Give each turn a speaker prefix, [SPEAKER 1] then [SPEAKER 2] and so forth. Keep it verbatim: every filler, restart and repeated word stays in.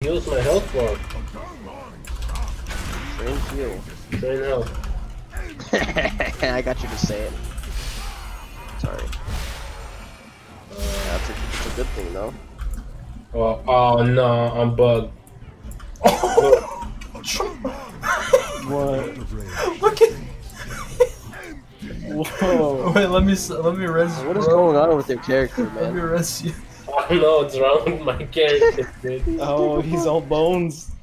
[SPEAKER 1] Heals my health bar.
[SPEAKER 2] Train heal.
[SPEAKER 1] Train health.
[SPEAKER 2] I got you to say it. Sorry. Uh, that's, a, that's a good thing, though.
[SPEAKER 1] Oh, oh no, I'm bugged.
[SPEAKER 3] What?
[SPEAKER 4] Look at.
[SPEAKER 3] Whoa.
[SPEAKER 4] Wait, let me let me res.
[SPEAKER 2] What is
[SPEAKER 4] bro.
[SPEAKER 2] going on with your character,
[SPEAKER 4] Let me
[SPEAKER 2] man?
[SPEAKER 4] res you.
[SPEAKER 1] I don't know what's wrong with my character, dude.
[SPEAKER 3] Oh, he's all bones.